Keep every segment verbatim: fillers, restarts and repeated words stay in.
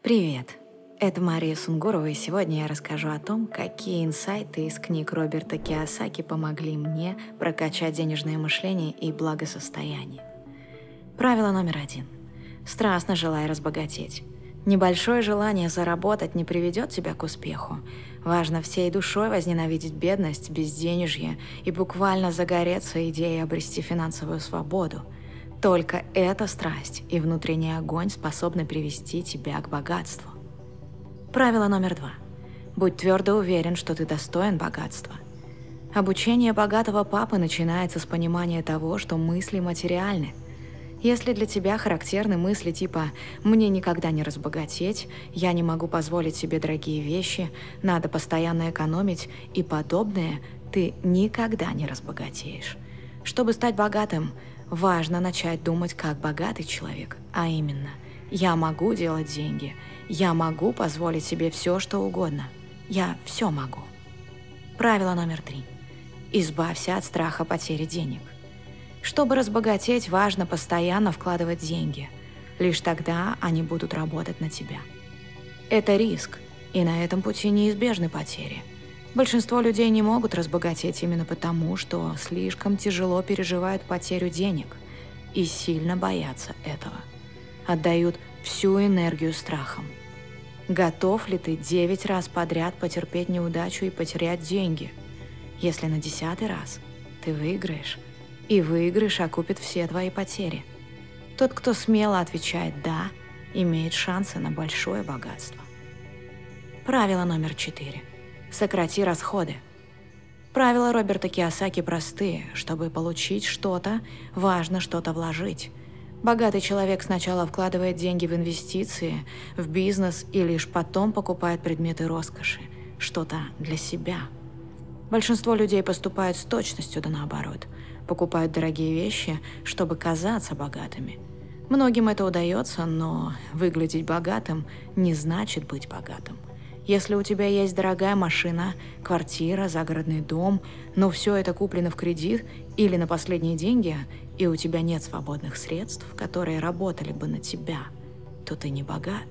Привет! Это Мария Сунгурова, и сегодня я расскажу о том, какие инсайты из книг Роберта Кийосаки помогли мне прокачать денежное мышление и благосостояние. Правило номер один. Страстно желай разбогатеть. Небольшое желание заработать не приведет тебя к успеху. Важно всей душой возненавидеть бедность, безденежье и буквально загореться идеей обрести финансовую свободу. Только эта страсть и внутренний огонь способны привести тебя к богатству. Правило номер два. Будь твердо уверен, что ты достоин богатства. Обучение богатого папы начинается с понимания того, что мысли материальны. Если для тебя характерны мысли типа «мне никогда не разбогатеть», «я не могу позволить себе дорогие вещи», «надо постоянно экономить» и подобное, ты никогда не разбогатеешь. Чтобы стать богатым, важно начать думать как богатый человек, а именно «я могу делать деньги», «я могу позволить себе все, что угодно», «я все могу». Правило номер три. Избавься от страха потери денег. Чтобы разбогатеть, важно постоянно вкладывать деньги. Лишь тогда они будут работать на тебя. Это риск, и на этом пути неизбежны потери. Большинство людей не могут разбогатеть именно потому, что слишком тяжело переживают потерю денег и сильно боятся этого. Отдают всю энергию страхам. Готов ли ты девять раз подряд потерпеть неудачу и потерять деньги? Если на десятый раз ты выиграешь, и выигрыш окупит все твои потери. Тот, кто смело отвечает «да», имеет шансы на большое богатство. Правило номер четыре. Сократи расходы. Правила Роберта Кийосаки простые. Чтобы получить что-то, важно что-то вложить. Богатый человек сначала вкладывает деньги в инвестиции, в бизнес и лишь потом покупает предметы роскоши, что-то для себя. Большинство людей поступают с точностью да наоборот. Покупают дорогие вещи, чтобы казаться богатыми. Многим это удается, но выглядеть богатым не значит быть богатым. Если у тебя есть дорогая машина, квартира, загородный дом, но все это куплено в кредит или на последние деньги, и у тебя нет свободных средств, которые работали бы на тебя, то ты не богат.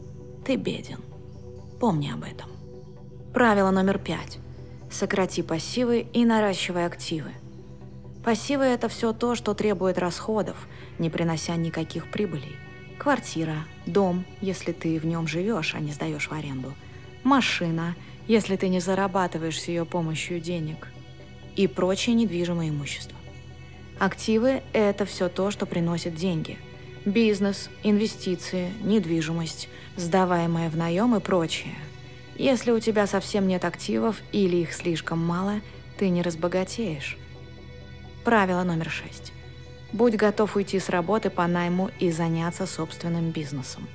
Ты беден. Помни об этом. Правило номер пять. Сократи пассивы и наращивай активы. Пассивы – это все то, что требует расходов, не принося никаких прибылей. Квартира, дом, если ты в нем живешь, а не сдаешь в аренду. Машина, если ты не зарабатываешь с ее помощью денег. И прочее недвижимое имущество. Активы – это все то, что приносит деньги. Бизнес, инвестиции, недвижимость, сдаваемое в наем и прочее. Если у тебя совсем нет активов или их слишком мало, ты не разбогатеешь. Правило номер шесть. Будь готов уйти с работы по найму и заняться собственным бизнесом.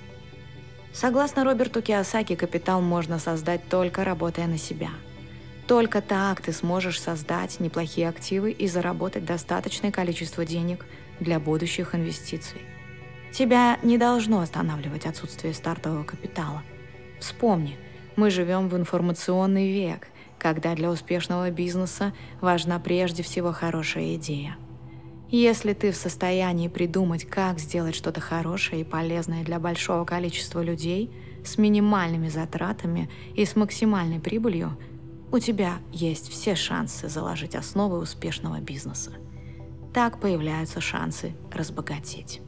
Согласно Роберту Кийосаки, капитал можно создать только работая на себя. Только так ты сможешь создать неплохие активы и заработать достаточное количество денег для будущих инвестиций. Тебя не должно останавливать отсутствие стартового капитала. Вспомни, мы живем в информационный век, когда для успешного бизнеса важна прежде всего хорошая идея. Если ты в состоянии придумать, как сделать что-то хорошее и полезное для большого количества людей с минимальными затратами и с максимальной прибылью, у тебя есть все шансы заложить основы успешного бизнеса. Так появляются шансы разбогатеть.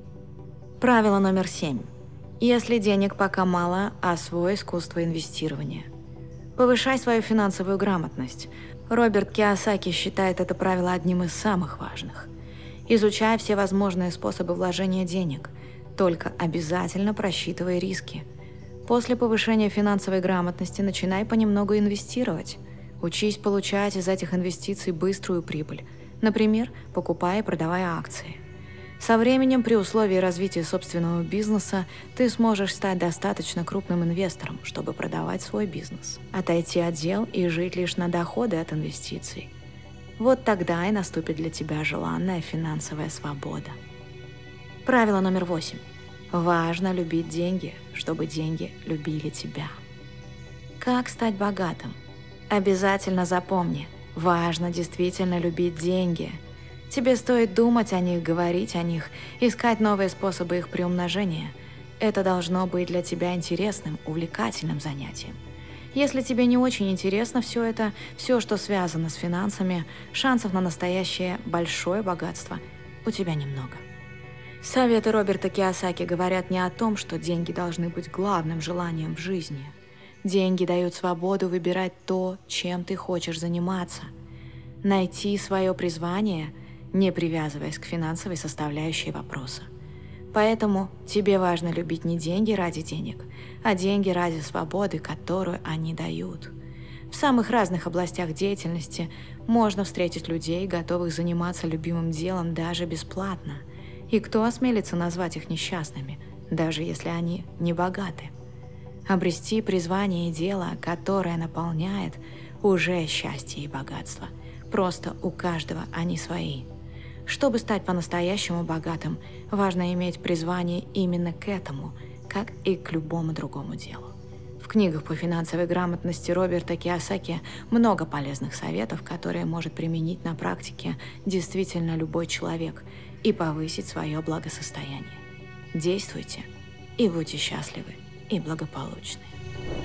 Правило номер семь. Если денег пока мало, освой искусство инвестирования. Повышай свою финансовую грамотность. Роберт Кийосаки считает это правило одним из самых важных. Изучай все возможные способы вложения денег, только обязательно просчитывай риски. После повышения финансовой грамотности начинай понемногу инвестировать. Учись получать из этих инвестиций быструю прибыль, например, покупая и продавая акции. Со временем, при условии развития собственного бизнеса, ты сможешь стать достаточно крупным инвестором, чтобы продавать свой бизнес, отойти от дел и жить лишь на доходы от инвестиций. Вот тогда и наступит для тебя желанная финансовая свобода. Правило номер восемь. Важно любить деньги, чтобы деньги любили тебя. Как стать богатым? Обязательно запомни, важно действительно любить деньги. Тебе стоит думать о них, говорить о них, искать новые способы их приумножения. Это должно быть для тебя интересным, увлекательным занятием. Если тебе не очень интересно все это, все, что связано с финансами, шансов на настоящее большое богатство у тебя немного. Советы Роберта Кийосаки говорят не о том, что деньги должны быть главным желанием в жизни. Деньги дают свободу выбирать то, чем ты хочешь заниматься. Найти свое призвание, не привязываясь к финансовой составляющей вопроса. Поэтому тебе важно любить не деньги ради денег, а деньги ради свободы, которую они дают. В самых разных областях деятельности можно встретить людей, готовых заниматься любимым делом даже бесплатно. И кто осмелится назвать их несчастными, даже если они не богаты? Обрести призвание и дело, которое наполняет, уже счастье и богатство. Просто у каждого они свои. Чтобы стать по-настоящему богатым, важно иметь призвание именно к этому, как и к любому другому делу. В книгах по финансовой грамотности Роберта Кийосаки много полезных советов, которые может применить на практике действительно любой человек и повысить свое благосостояние. Действуйте и будьте счастливы и благополучны.